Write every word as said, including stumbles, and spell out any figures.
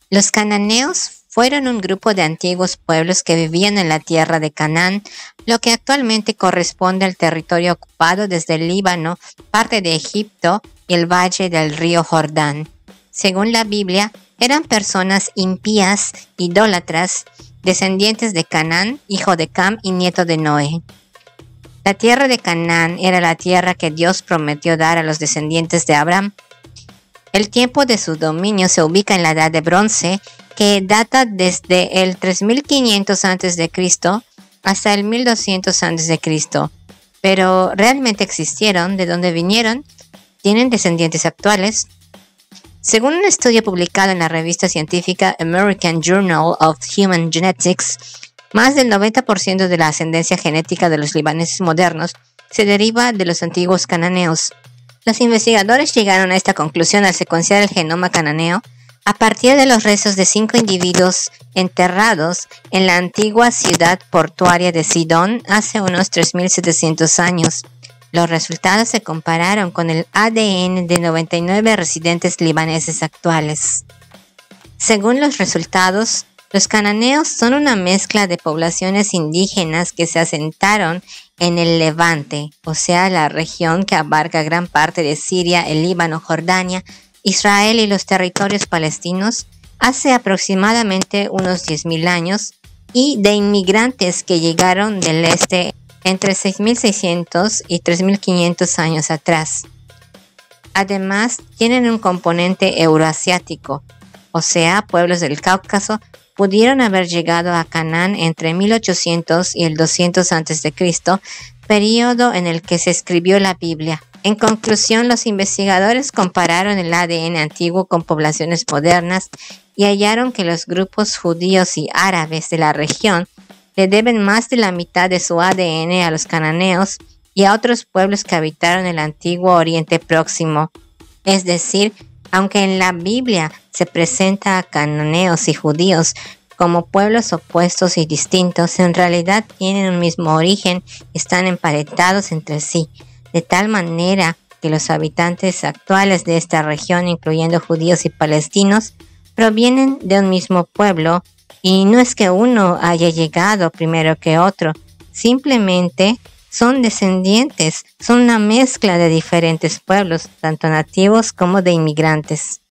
Los cananeos fueron un grupo de antiguos pueblos que vivían en la tierra de Canaán, lo que actualmente corresponde al territorio ocupado desde el Líbano, parte de Egipto y el valle del río Jordán. Según la Biblia, eran personas impías, idólatras, descendientes de Canaán, hijo de Cam y nieto de Noé. La tierra de Canaán era la tierra que Dios prometió dar a los descendientes de Abraham. El tiempo de su dominio se ubica en la Edad de Bronce, que data desde el tres mil quinientos antes de Cristo hasta el mil doscientos antes de Cristo. Pero ¿realmente existieron? ¿De dónde vinieron? ¿Tienen descendientes actuales? Según un estudio publicado en la revista científica American Journal of Human Genetics, más del noventa por ciento de la ascendencia genética de los libaneses modernos se deriva de los antiguos cananeos. Los investigadores llegaron a esta conclusión al secuenciar el genoma cananeo a partir de los restos de cinco individuos enterrados en la antigua ciudad portuaria de Sidón hace unos tres mil setecientos años. Los resultados se compararon con el A D N de noventa y nueve residentes libaneses actuales. Según los resultados, los cananeos son una mezcla de poblaciones indígenas que se asentaron en el Levante, o sea, la región que abarca gran parte de Siria, el Líbano, Jordania, Israel y los territorios palestinos, hace aproximadamente unos diez mil años, y de inmigrantes que llegaron del este entre seis mil seiscientos y tres mil quinientos años atrás. Además, tienen un componente euroasiático, o sea, pueblos del Cáucaso pudieron haber llegado a Canaán entre mil ochocientos y el doscientos antes de Cristo, periodo en el que se escribió la Biblia. En conclusión, los investigadores compararon el A D N antiguo con poblaciones modernas y hallaron que los grupos judíos y árabes de la región le deben más de la mitad de su A D N a los cananeos y a otros pueblos que habitaron el antiguo Oriente Próximo. Es decir, aunque en la Biblia se presenta a cananeos y judíos como pueblos opuestos y distintos, en realidad tienen un mismo origen y están emparentados entre sí, de tal manera que los habitantes actuales de esta región, incluyendo judíos y palestinos, provienen de un mismo pueblo, y no es que uno haya llegado primero que otro, simplemente son descendientes, son una mezcla de diferentes pueblos, tanto nativos como de inmigrantes.